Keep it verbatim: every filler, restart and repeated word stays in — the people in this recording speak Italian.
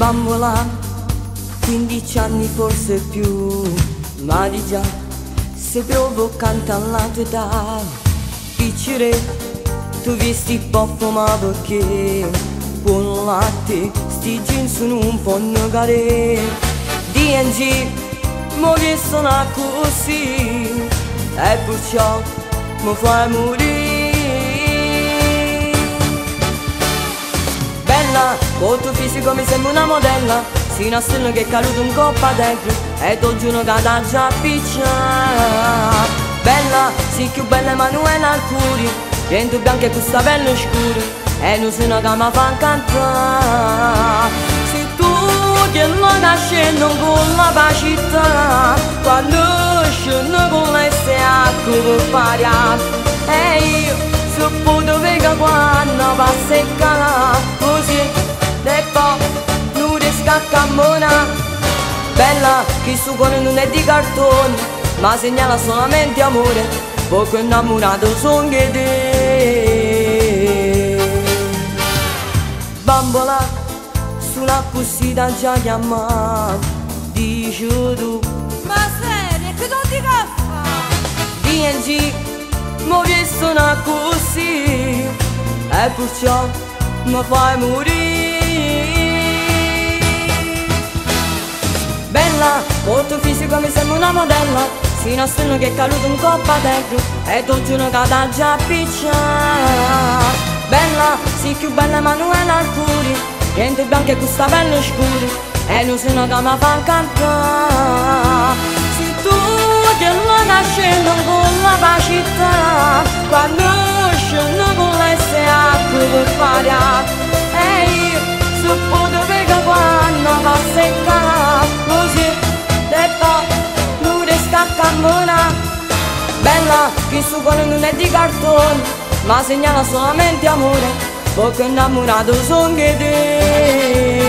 bambola, quindici anni forse più, ma di già se provocante alla tua età. Piccire, tu visti poco ma perché buon latte, sti jeans sono un po' nugare. D and G, mo che sono così, e perciò mi fai morire. Bella, con tuo fisico mi sembra una modella, si nasconde che è caduto in coppa dentro e tu giuro che da già piccia. Bella, sì più bella Emanuela Arcuri, dentro bianca e questa pelle scura, e non se ne che mi fa cantare. Se tu che non nascendo con la pacità, quando scendo con le stacco per fare, e io se potevo vedere quando passa e cala, così e poi non riesco a camminare. Bella, che su cuore non è di cartone, ma segnala solamente amore, poco innamorato sono che te. Bambola, sulla cussita già chiamata, dici tu, ma serio, che tu ti caffa? D and G, mo che sono così, e perciò mi fai morire. Bella, con tuo fisico mi sembra una modella, si nasconde che è caduto in coppa dentro e tu giuro che da già piccia. Bella, sì più bella Emanuela Arcuri, dentro bianca e questa pelle scura, e non se ne che mi fa cantare. Se tu che non nascendo con la pacità, quando scendo con le stacco per fare, e io se potevo vedere quando passa e cala, così e poi non riesco a camminare. Bella, che su cuore non è di cartone, ma segnala solamente amore, poco innamorato sono che te.